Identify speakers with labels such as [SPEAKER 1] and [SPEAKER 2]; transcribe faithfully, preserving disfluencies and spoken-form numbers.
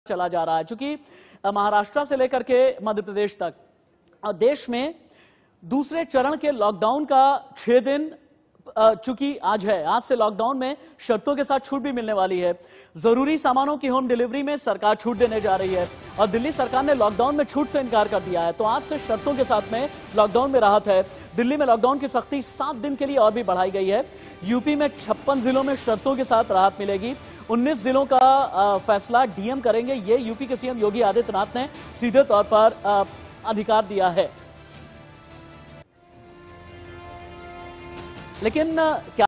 [SPEAKER 1] चला जा रहा है। चूंकि महाराष्ट्र से लेकर के मध्य प्रदेश तक देश में दूसरे चरण के लॉकडाउन का छह दिन चूंकि आज है, आज से लॉकडाउन में शर्तों के साथ छूट भी मिलने वाली है। जरूरी सामानों की होम डिलीवरी में सरकार छूट देने जा रही है और दिल्ली सरकार ने लॉकडाउन में छूट से इनकार कर दिया है। तो आज से शर्तों के साथ में लॉकडाउन में राहत है। दिल्ली में लॉकडाउन की सख्ती सात दिन के लिए और भी बढ़ाई गई है। यूपी में छप्पन जिलों में शर्तों के साथ राहत मिलेगी। उन्नीस जिलों का फैसला डीएम करेंगे, ये यूपी के सीएम योगी आदित्यनाथ ने सीधे तौर पर अधिकार दिया है। लेकिन क्या